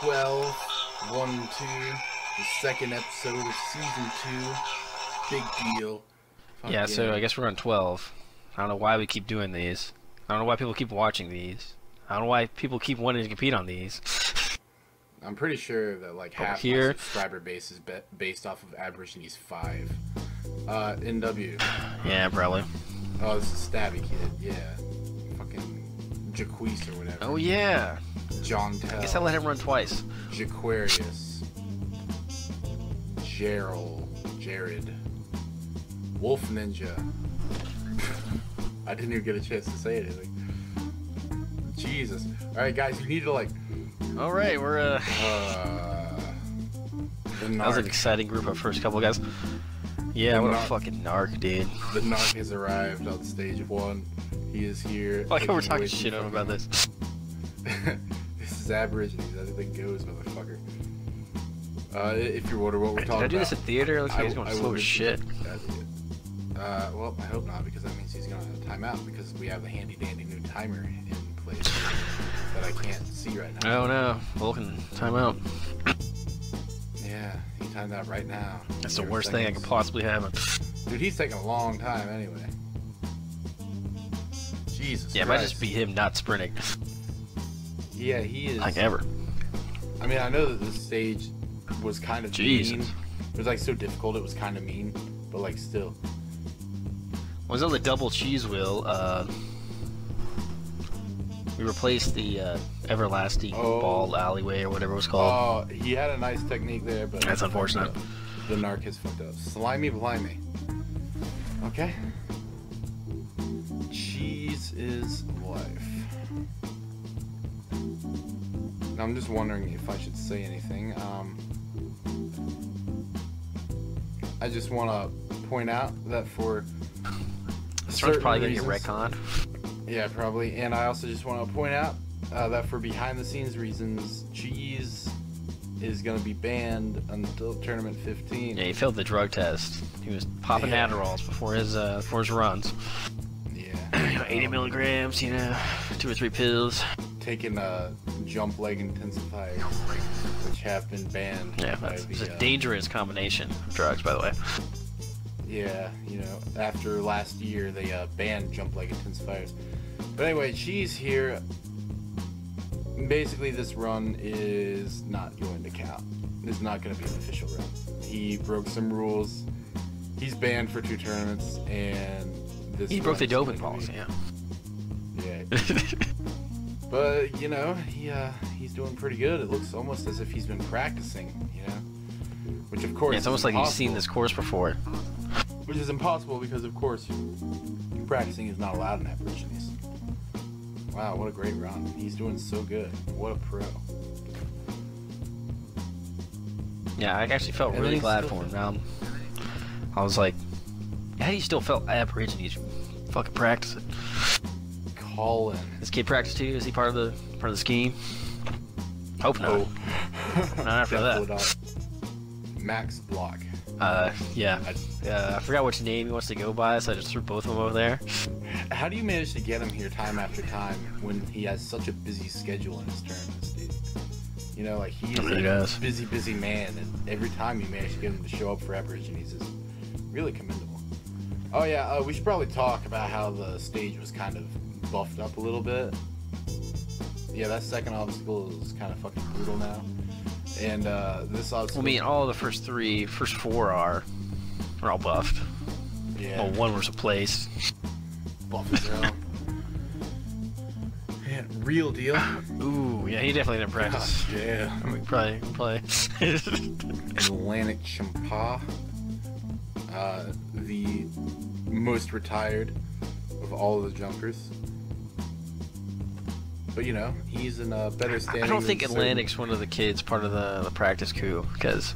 12, 1 and 2, the second episode of season 2. Big deal. Fuck Yeah, so I guess we're on 12. I don't know why we keep doing these. I don't know why people keep watching these. I don't know why people keep wanting to compete on these. I'm pretty sure that like half my subscriber base is based off of Aborigines 5. NW. Yeah, probably. Oh, this is Stabby Kid. Yeah. Fucking Jaquise or whatever. Oh, yeah. John Tell. I guess I let him run twice. Jaquarius. Jared. Wolf Ninja. I didn't even get a chance to say anything. Jesus. Alright, guys, you need to like... Alright, we're that was an exciting group of first couple guys. Yeah, what a fucking narc, dude. The narc has arrived on stage 1. He is here. Like we're talking shit about this. This is Aborigines. Everything goes, motherfucker. If you're wondering what we're talking about... Did I do this at theater? Looks like he's going slow as shit. Well, I hope not, because that means he's going to time out, because we have the handy-dandy new timer in place that I can't see right now. Oh no, Vulcan, time out. Yeah, he timed out right now. That's the worst thing I could possibly happen. Dude, he's taking a long time anyway. Jesus Yeah, it Christ. might just be him not sprinting. Yeah, he is. Like ever. I mean, I know that this stage was kind of mean. It was like so difficult, it was kind of mean, but like still. Was on the double cheese wheel, we replaced the everlasting ball alleyway or whatever it was called. Oh, he had a nice technique there, but that's unfortunate. The narc has fucked up. Slimy blimey. Okay. Cheese is life. Now, I'm just wondering if I should say anything. I just want to point out that for this one's probably going to get retconned. Yeah, probably. And I also just want to point out that for behind-the-scenes reasons, Cheese is going to be banned until tournament 15. Yeah, he failed the drug test. He was popping Adderalls before his runs. Yeah. 80 milligrams, you know, 2 or 3 pills. Taking jump leg intensifiers, which have been banned. Yeah, it's a dangerous combination of drugs, by the way. Yeah, you know, after last year they banned jump leg intensifiers. But anyway, Cheese here. Basically, this run is not going to count. It's not going to be an official run. He broke some rules. He's banned for 2 tournaments, and this. He broke the doping policy. Yeah. But you know, he's doing pretty good. It looks almost as if he's been practicing. You know, which of course. Yeah, it's almost like he's seen this course before. Which is impossible because, of course, practicing is not allowed in Aborigines. Wow, what a great run. He's doing so good. What a pro. Yeah, I actually felt really glad for him. Now, I was like, how do you still felt Aborigines? Fucking practice it. Colin. This kid practice too? Is he part of the scheme? Hope not. Not after that. Not. Max Block. Yeah. I forgot which name he wants to go by, so I just threw both of them over there. How do you manage to get him here time after time when he has such a busy schedule in his tournaments, dude? You know, like he is a busy man, and every time you manage to get him to show up for Aborigines is really commendable. Oh yeah, we should probably talk about how the stage was kind of buffed up a little bit. Yeah, that second obstacle is kind of fucking brutal now. And this obstacle... Well, I mean, all the first 4 are all buffed. Yeah. Well, 1 was replaced. Buff as hell. Man, real deal. Ooh, yeah, he definitely didn't practice. God, yeah. I mean, probably. Atlantic Champa. The most retired of all of the jumpers. But you know, he's in a better standing. I don't think Atlantic's one of the kids part of the practice crew, because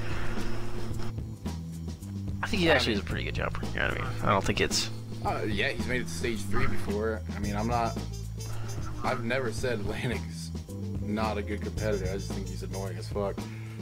I think he actually is a pretty good jumper. You know what I mean? I don't think it's. Yeah, he's made it to stage 3 before. I mean, I've never said Atlantic's not a good competitor. I just think he's annoying as fuck.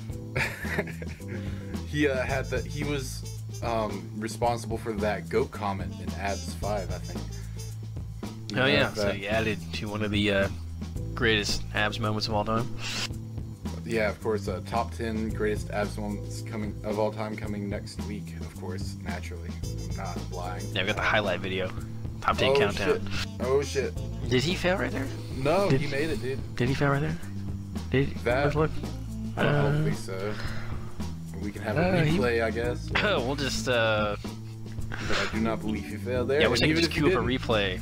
He was responsible for that goat comment in Abs 5, I think. Oh yeah, so he added to one of the greatest Abs moments of all time. Yeah, of course. Top 10 greatest albums of all time coming next week. Of course, naturally. I'm not lying. Yeah, we got the highlight video. Top 10 countdown. Shit. Oh shit. Did he fail right there? No, he made it, dude. Did he fail right there? Did he? That? Look. I don't think so. We can have a replay, I guess. Oh, we'll just. But I do not believe he failed there. Yeah, I wish I could just queue up a replay.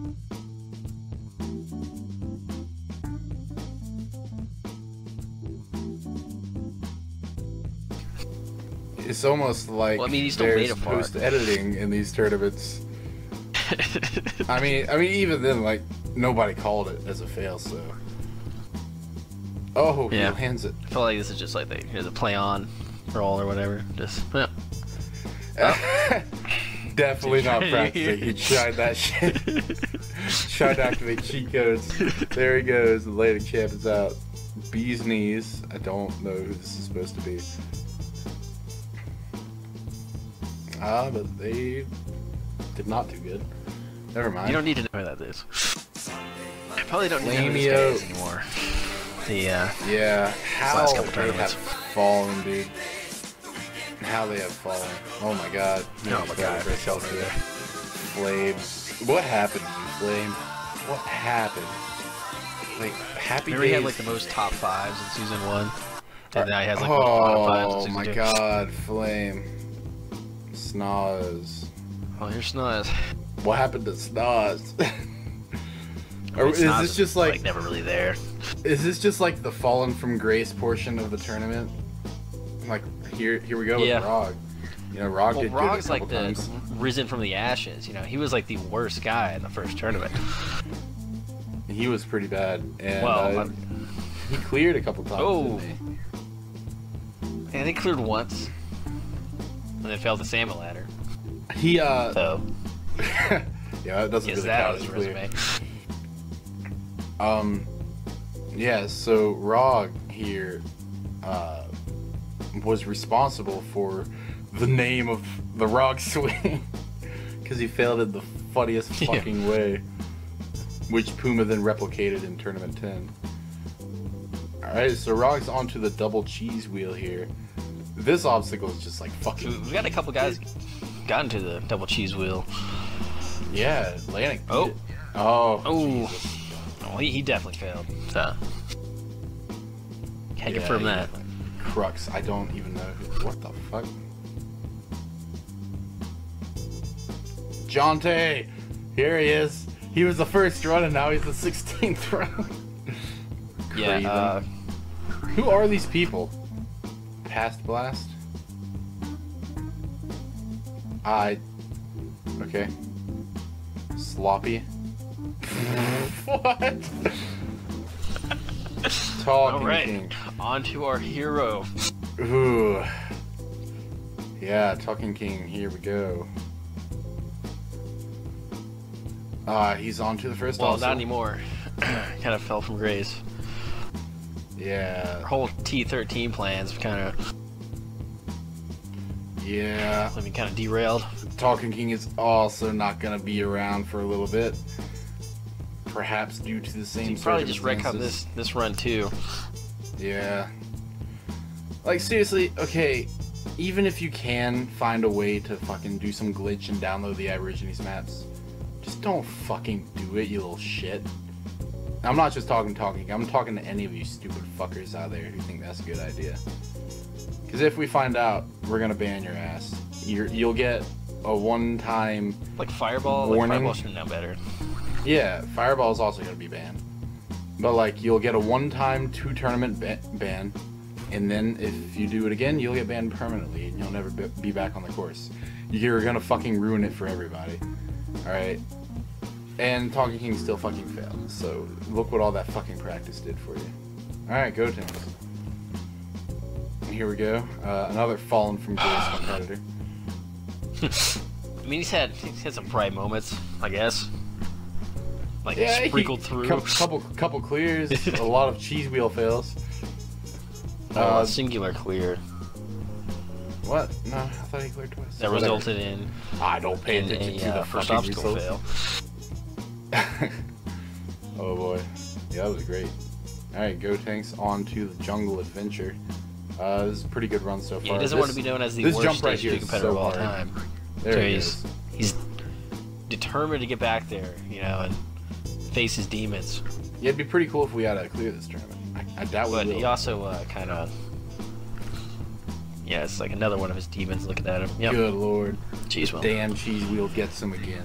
It's almost like there's post-editing in these tournaments. I mean, even then, like, nobody called it as a fail, so. Oh, yeah. He lands it. I feel like this is just like the play on roll or whatever. Just, yeah. Oh. Definitely not practicing. He tried that shit. Tried to activate cheat codes. There he goes. The lady champ is out. Bee's knees. I don't know who this is supposed to be. But they did not do good. Never mind. You don't need to know who that is. I probably don't need to know these guys anymore. Yeah, how last couple they have fallen, dude. How they have fallen. Oh my god. Oh my god. Flame. What happened to you, Flame? What happened? Like, Happy Days. He had like the most top 5s in season 1. And now he has like the bottom 5s in season 2. Oh my god, Flame. Snoz. Oh, here's Snoz. What happened to Snoz? Or is this just like never really there? Is this just like the fallen from grace portion of the tournament? Like here we go with Rog. You know, Rog did good a couple like times. the risen from the ashes. You know, he was like the worst guy in the first tournament. He was pretty bad, and he cleared a couple times. Oh, yeah, he cleared once, and then failed the salmon ladder. He So. Yeah, that doesn't really count as clear. Yeah, so Rog here was responsible for the name of the Rog swing because he failed it the funniest fucking way, which Puma then replicated in Tournament 10. Alright, so Rog's onto the double cheese wheel here. This obstacle is just like fucking... We got a couple guys got into the double cheese wheel. Yeah, Atlantic. Oh. Jesus. Oh, he definitely failed. So. Can't confirm that. Crux, I don't even know who. What the fuck? Jonte! Here he is. He was the first run and now he's the 16th run. Yeah, who are these people? Past Blast? Okay. Sloppy? What? Talking King. On to our hero. Ooh. Yeah, Talking King, here we go. He's on to the first Well, also. not anymore. Kind of fell from grace. Yeah. Our whole T13 plans kind of... Yeah. I mean, kind of derailed. Talking King is also not going to be around for a little bit. Perhaps due to the same circumstances. Probably just wreck up this run too. Yeah. Like, seriously, okay, even if you can find a way to fucking do some glitch and download the Aborigines maps, just don't fucking do it, you little shit. I'm not just talking, I'm talking to any of you stupid fuckers out there who think that's a good idea. Because if we find out, we're gonna ban your ass. You'll get a one-time like Fireball. warning. Like Fireball should know better. Yeah, Fireball is also gonna be banned. But like, you'll get a one-time 2-tournament ban, and then if you do it again, you'll get banned permanently, and you'll never be back on the course. You're gonna fucking ruin it for everybody. All right. And Talking King still fucking failed. So look what all that fucking practice did for you. All right, go Tim. Here we go. Another fallen from grace competitor. I mean, he's had some bright moments, I guess. Like sprinkled through. Couple clears, a lot of cheese wheel fails. Singular clear. What? No, I thought he cleared twice. That resulted in. I don't pay attention to the first fucking obstacle results. fail. Oh boy, yeah, that was great. Alright, Go Tanks on to the Jungle Adventure. This is a pretty good run so far. Yeah, he doesn't want to be known as the worst stage 2 competitor of all time. There he is. He's determined to get back there, you know, and face his demons. Yeah, it'd be pretty cool if we had to clear this tournament. I doubt we will. But he also kind of... Yeah, it's like another one of his demons looking at him. Yep. Good lord. Cheese wheel. Damn, Cheese Wheel gets him again.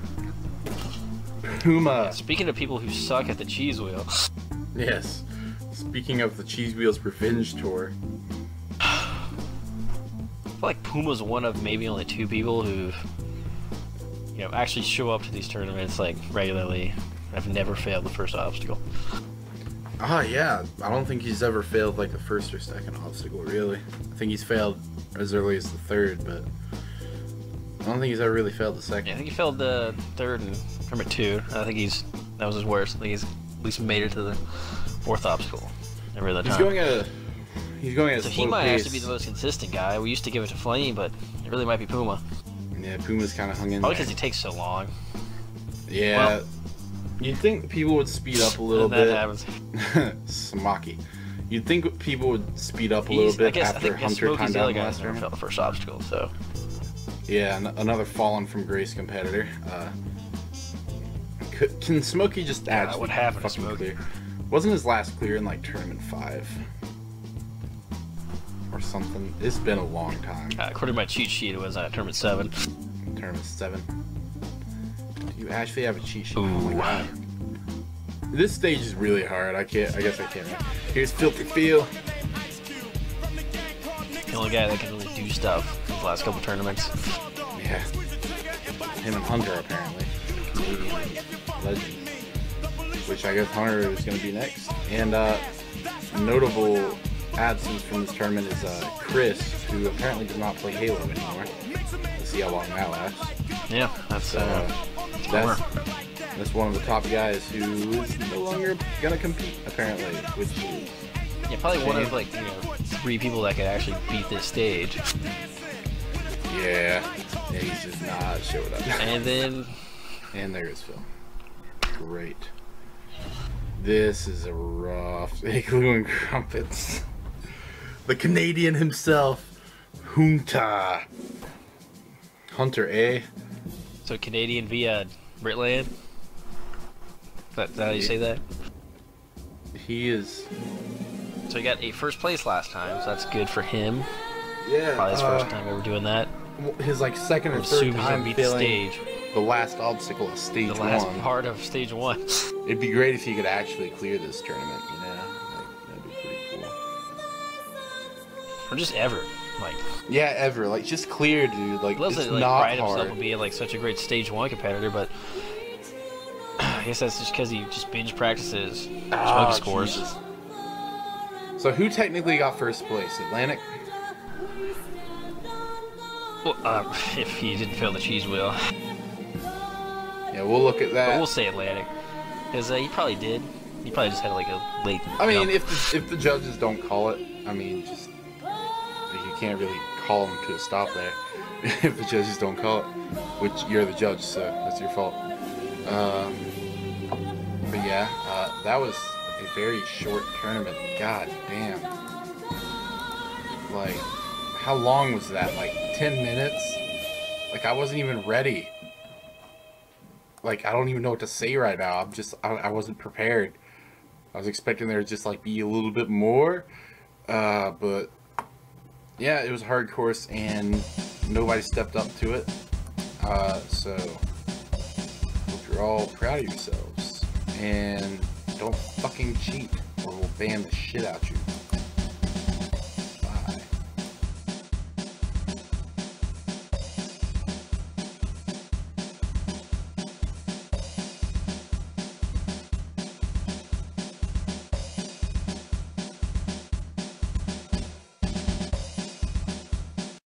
Puma. Speaking of people who suck at the cheese wheel. Yes. Speaking of the Cheese Wheel's Revenge Tour. I feel like Puma's one of maybe only 2 people who, you know, actually show up to these tournaments like regularly. I've never failed the first obstacle. Yeah. I don't think he's ever failed like the first or second obstacle, really. I think he's failed as early as the 3rd, but I don't think he's ever really failed the second. Yeah, I think he failed the 3rd and tournament 2. I think that was his worst. I think he's at least made it to the 4th obstacle every other time. He's going at a so slow he might pace. actually be the most consistent guy. We used to give it to Flame, but it really might be Puma. Yeah, Puma's kind of hung in Probably there. because he takes so long. Yeah. Well, you'd think people would speed up a little bit. bit. That happens. Smokey. You'd think people would speed up a little bit after Hunter timed out last never failed the first obstacle, so. Yeah, another fallen from grace competitor. Can Smokey just actually what happened to fucking Smokey? clear? Wasn't his last clear in like tournament 5 or something? It's been a long time. According to my cheat sheet, it was tournament 7. Tournament 7. Do you actually have a cheat sheet? Ooh. Oh my god. This stage is really hard. I guess I can't. Here's Filthy Feel. The only guy that can really do stuff in the last couple tournaments. Yeah. Him and Hunter, apparently. Canadian legend. Which I guess Hunter is going to be next. And notable absence from this tournament is Chris, who apparently does not play Halo anymore. Let's see how long that lasts. Yeah, that's one of the top guys who is no longer going to compete, apparently. Which is probably one of like 3 people that could actually beat this stage. Yeah, he's just not showed up. And there is Phil. Great. This is a rough Igloo and Crumpets. The Canadian himself, Hunter, eh? So Canadian via Britland? Is that how you say that? He is. So he got a first place last time, so that's good for him. Yeah. Probably his first time ever doing that. His like second or third time beat failing the stage. The last obstacle of stage 1. The last part of stage 1. It'd be great if he could actually clear this tournament, you know? Like, that'd be pretty cool. Or just ever. Like. Yeah, ever. Like, just clear, dude. Like, it's not pride hard. himself on being like such a great stage 1 competitor, but I guess that's just because he just binge practices Smokey scores. Jesus. So who technically got first place? Atlantic? Well, if he didn't fail the cheese wheel. Yeah, we'll look at that. But we'll say Atlantic, because he probably did. He probably just had like a late. I mean, if the judges don't call it, I mean, just you can't really call them to a stop there. If the judges don't call it, which you're the judge, so that's your fault. But yeah, that was a very short tournament. God damn. Like, how long was that? Like 10 minutes? Like, I wasn't even ready. Like, I don't even know what to say right now. I wasn't prepared. I was expecting there to just like be a little bit more. But yeah, it was a hard course and nobody stepped up to it. So hope you're all proud of yourselves. And don't fucking cheat or we'll ban the shit out you.